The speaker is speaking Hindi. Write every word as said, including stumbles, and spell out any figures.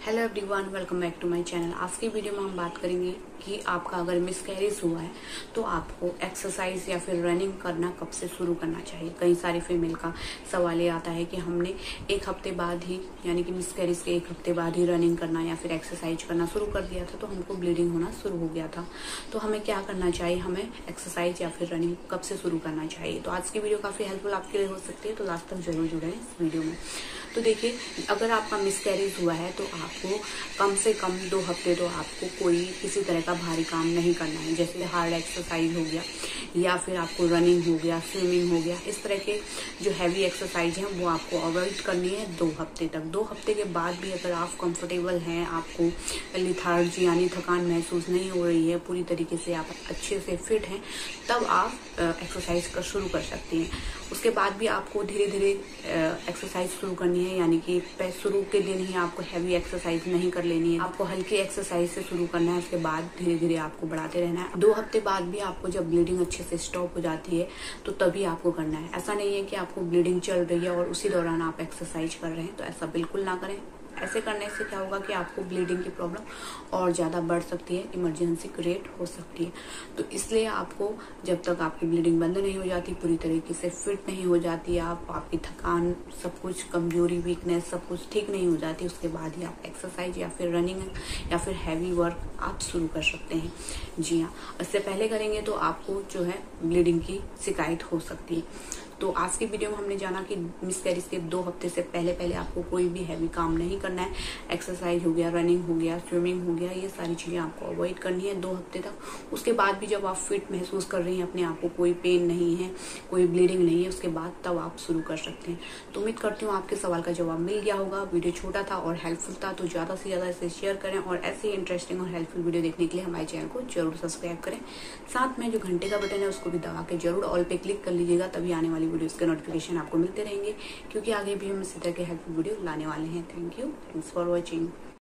Hello everyone, welcome back to my channel. आज की वीडियो में हम बात करेंगे कि आपका अगर मिसकैरेज हुआ है तो आपको एक्सरसाइज या फिर रनिंग करना कब से शुरू करना चाहिए। कई सारी फीमेल का सवाल ये आता है कि हमने एक हफ्ते बाद ही यानी कि मिसकैरेज के एक हफ्ते बाद ही रनिंग करना या फिर एक्सरसाइज करना शुरू कर दिया था तो हमको ब्लीडिंग होना शुरू हो गया था, तो हमें क्या करना चाहिए, हमें एक्सरसाइज या फिर रनिंग कब से शुरू करना चाहिए। तो आज की वीडियो काफी हेल्पफुल आपके लिए हो सकती है, तो लास्ट तक जरूर जुड़े इस वीडियो में। तो देखिए, अगर आपका मिसकैरेज हुआ है तो आपको कम से कम दो हफ्ते तो आपको कोई किसी तरह का भारी काम नहीं करना है, जैसे हार्ड एक्सरसाइज हो गया या फिर आपको रनिंग हो गया, स्विमिंग हो गया। इस तरह के जो हैवी एक्सरसाइज है वो आपको अवॉइड करनी है दो हफ्ते तक। दो हफ्ते के बाद भी अगर आप कंफर्टेबल हैं, आपको लिथार्जी यानी थकान महसूस नहीं हो रही है, पूरी तरीके से आप अच्छे से फिट हैं, तब आप एक्सरसाइज कर शुरू कर सकती हैं। उसके बाद भी आपको धीरे धीरे एक्सरसाइज शुरू करनी है, यानी कि शुरू के दिन ही आपको हैवी एक्सरसाइज नहीं कर लेनी है, आपको हल्की एक्सरसाइज से शुरू करना है। उसके बाद धीरे धीरे आपको बढ़ाते रहना है। दो हफ्ते बाद भी आपको जब ब्लीडिंग अच्छे से स्टॉप हो जाती है तो तभी आपको करना है। ऐसा नहीं है कि आपको ब्लीडिंग चल रही है और उसी दौरान आप एक्सरसाइज कर रहे हैं, तो ऐसा बिल्कुल ना करें। ऐसे करने से क्या होगा कि आपको ब्लीडिंग की प्रॉब्लम और ज्यादा बढ़ सकती है, इमरजेंसी क्रिएट हो सकती है। तो इसलिए आपको जब तक आपकी ब्लीडिंग बंद नहीं हो जाती, पूरी तरीके से फिट नहीं हो जाती, आप आपकी थकान, सब कुछ, कमजोरी, वीकनेस, सब कुछ ठीक नहीं हो जाती, उसके बाद ही आप एक्सरसाइज या फिर रनिंग या फिर हैवी वर्क आप शुरू कर सकते हैं। जी हाँ, इससे पहले करेंगे तो आपको जो है ब्लीडिंग की शिकायत हो सकती है। तो आज की वीडियो में हमने जाना कि मिसकैरेज के दो हफ्ते से पहले पहले आपको कोई भी हैवी काम नहीं करना है। एक्सरसाइज हो गया, रनिंग हो गया, स्विमिंग हो गया, ये सारी चीजें आपको अवॉइड करनी है दो हफ्ते तक। उसके बाद भी जब आप फिट महसूस कर रही हैं, अपने आप को कोई पेन नहीं है, कोई ब्लीडिंग नहीं है, उसके बाद तब आप शुरू कर सकते हैं। तो उम्मीद करती हूँ आपके सवाल का जवाब मिल गया होगा। वीडियो छोटा था और हेल्पफुल था, तो ज्यादा से ज्यादा इसे शेयर करें और ऐसे इंटरेस्टिंग और हेल्पफुल वीडियो देखने के लिए हमारे चैनल को जरूर सब्सक्राइब करें। साथ में जो घंटे का बटन है उसको भी दबा के जरूर ऑल पे क्लिक कर लीजिएगा, तभी आने वाली वीडियोस के नोटिफिकेशन आपको मिलते रहेंगे, क्योंकि आगे भी हम इसी तरह के हेल्पफुल वीडियो लाने वाले हैं। Thank you, thanks for watching.